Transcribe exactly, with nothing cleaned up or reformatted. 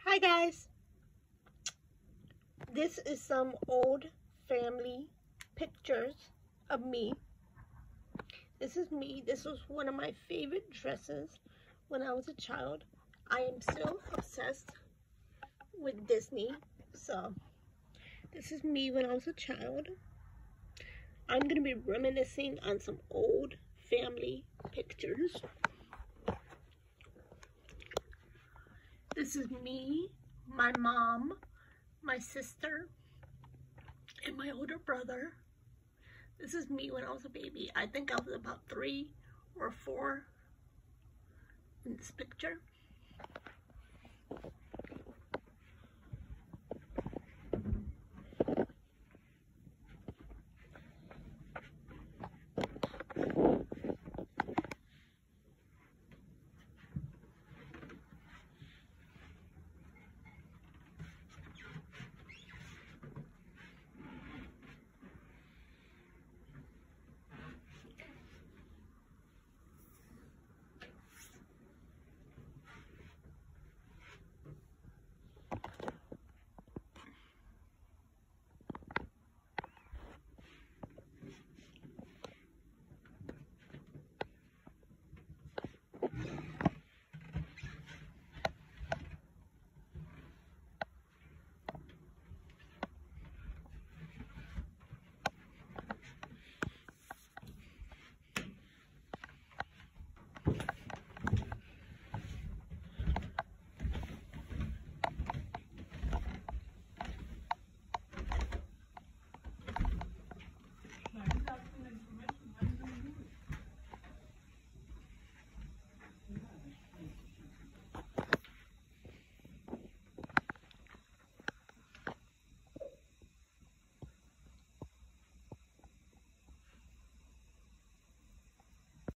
Hi guys, this is some old family pictures of me. This is me. This was one of my favorite dresses when I was a child. I am still obsessed with Disney, so this is me when I was a child. I'm going to be reminiscing on some old family pictures. This is me, my mom, my sister, and my older brother. This is me when I was a baby. I think I was about three or four in this picture.